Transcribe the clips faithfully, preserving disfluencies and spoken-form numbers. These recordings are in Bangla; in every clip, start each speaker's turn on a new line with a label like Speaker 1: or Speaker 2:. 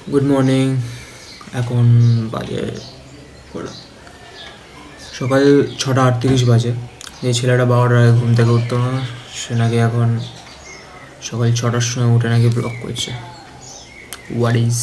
Speaker 1: Good morning. এখন বাজে সকাল ছটা আটত্রিশ বাজে। যে ছেলেটা বারোটার আগে ঘুম থেকে উঠতো না, সে নাকি এখন সকাল ছটার সময় উঠে নাকি ব্লগ করছে। হোয়াট ইজ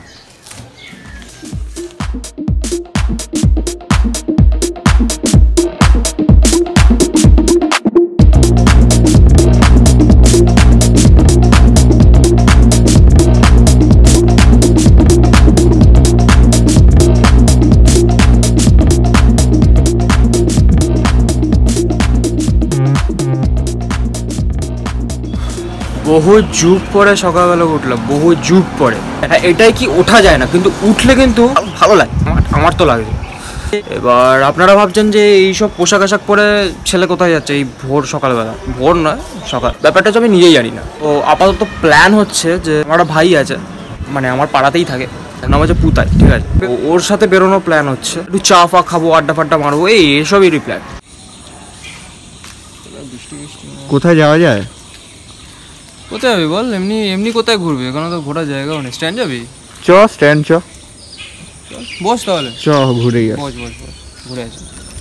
Speaker 1: বহু যুগ পরে সকালবেলা উঠলাম, বহু যুগ পরে। এটাই কি ওঠা যায় না, কিন্তু উঠলে কিন্তু ভালো লাগে। আমার তো লাগে। এবার আপনারা ভাবছেন যে এইসব পোশাক আশাক পরে ছেলে কোথায় যাচ্ছে এই ভোর সকালবেলা? ভোর নয়, সকাল। ব্যাপারটা হচ্ছে আমি নিজেই জানি না। তো আপাতত প্ল্যান হচ্ছে যে আমার ভাই আছে, মানে আমার পাড়াতেই থাকে, নাম হচ্ছে পুতাই, ঠিক আছে? ওর সাথে বেরোনো প্ল্যান হচ্ছে। একটু চা ফা খাবো, আড্ডা ফাড্ডা মারবো, এই এসবেরই প্ল্যান।
Speaker 2: কোথায় যাওয়া যায়?
Speaker 1: কোথায় যাবি বল? এমনি এমনি কোথায় ঘুরবি? এখানে তো ঘোরার জায়গাও নেই। স্ট্যান্ড যাবি?
Speaker 2: চ স্ট্যান্ড চ
Speaker 1: বস তাহলে,
Speaker 2: চ ঘুরে গিয়ে
Speaker 1: বস বস বস ঘুরে আসি।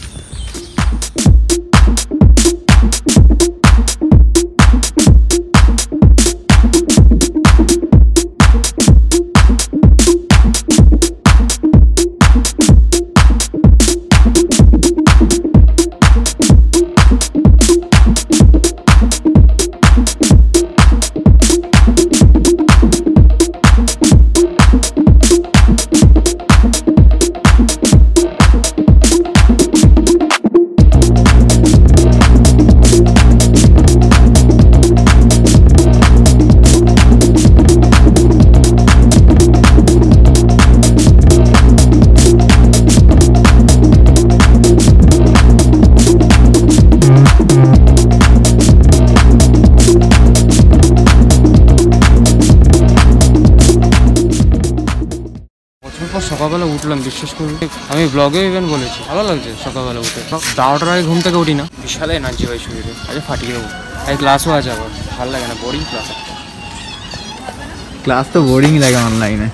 Speaker 1: সকালবেলা উঠলাম, বিশ্বাস করুন আমি ব্লগে ইভেন বলেছি, ভালো লাগছে সকালবেলা উঠে। বারোটার আগে ঘুম থেকে উঠি না, বিশাল এনার্জি হয় শরীরে। আজকে ফাটিয়ে দেবো। এই ক্লাসও আছে আবার, ভালো লাগে না, বোরিং ক্লাস।
Speaker 2: ক্লাস তো বোরিং লাগে অনলাইনে।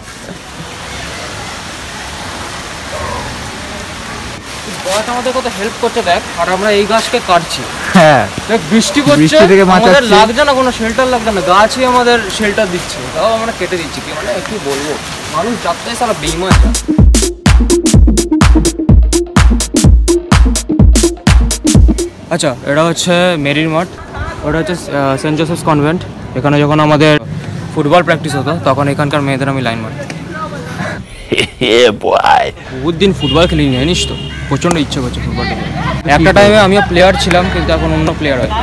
Speaker 1: গাছ আমাদের কত হেল্প করছে দেখ, আর আমরা এই গাছকে কাটছি।
Speaker 2: হ্যাঁ
Speaker 1: দেখ বৃষ্টি পড়ছে, আমাদের লাগছে না কোনো শেল্টার, লাগছে না, গাছই আমাদের শেল্টার দিচ্ছে, তাও আমরা কেটে দিচ্ছি। কি মানে কি বলবো, মানুষ যাচ্ছে সারা বেইমান। আচ্ছা, এটা হচ্ছে মেরির মাঠ, ওটা হচ্ছে সেন্ট জোসেফস কনভেন্ট। এখানে যখন আমাদের ফুটবল প্র্যাকটিস হতো তখন এখানকার মেয়েদের আমি লাইন মারতাম। বহুত দিন ফুটবল খেলিনি, জানিস তো, প্রচণ্ড ইচ্ছে করছে ফুটবল খেলে। একটা টাইমে আমিও প্লেয়ার ছিলাম, কিন্তু এখন অন্য প্লেয়ার হয়।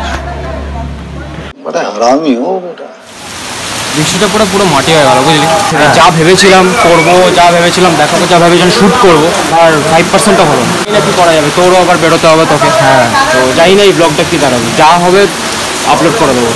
Speaker 1: বৃষ্টিটা পুরো পুরো মাটি হয়ে গেল, বুঝলি? যা ভেবেছিলাম করবো, যা ভেবেছিলাম দেখাবো, যা ভেবেছিলাম শ্যুট করবো, আর ফাইভ পার্সেন্টও হলো না। জানি না কি করা যাবে, তোরও আবার বেরোতে হবে তোকে। হ্যাঁ, তো জানি না এই ব্লগটা কি দাঁড়াবে, যা হবে আপলোড করে দেবো।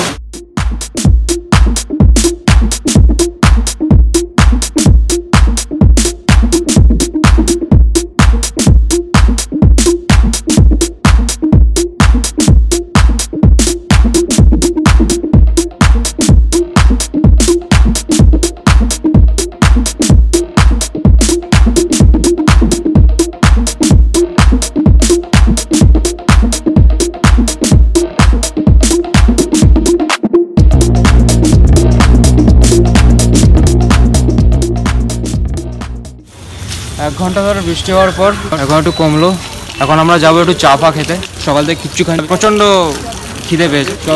Speaker 1: এক ঘন্টা ধরে বৃষ্টি হওয়ার পর এখন একটু কমলো। এখন আমরা যাবো একটু চা ফা খেতে। সকাল থেকে কিচ্ছু খাই, প্রচণ্ড খিদে পেয়েছে। চল।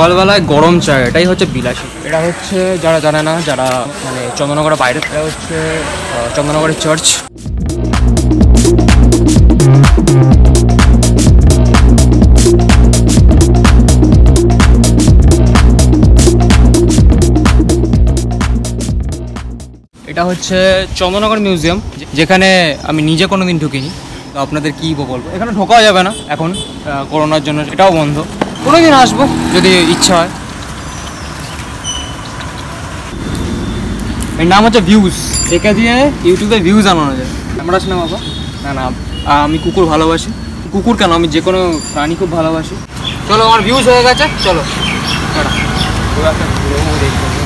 Speaker 1: সকালবেলায় গরম চা, এটাই হচ্ছে বিলাসী। এটা হচ্ছে যারা জানে না, যারা মানে চন্দননগরের বাইরে, এটা হচ্ছে আহ, চন্দননগরের চার্চ। এটা হচ্ছে চন্দননগর মিউজিয়াম, যেখানে আমি নিজে কোনো দিন ঢুকিনি, তো আপনাদের কী বলবো, এখানে ঢোকাও যাবে না এখন করোনার জন্য, এটাও বন্ধ। কোনো দিন আসবো যদি ইচ্ছা হয়। এর নাম হচ্ছে ভিউজ, একে দিয়ে ইউটিউবে ভিউজ আনানো যায়। আমরা আসলে বাবা না না আমি কুকুর ভালোবাসি, কুকুর কেন আমি যে কোনো প্রাণী খুব ভালোবাসি। চলো আমার ভিউজ হয়ে গেছে, চলো।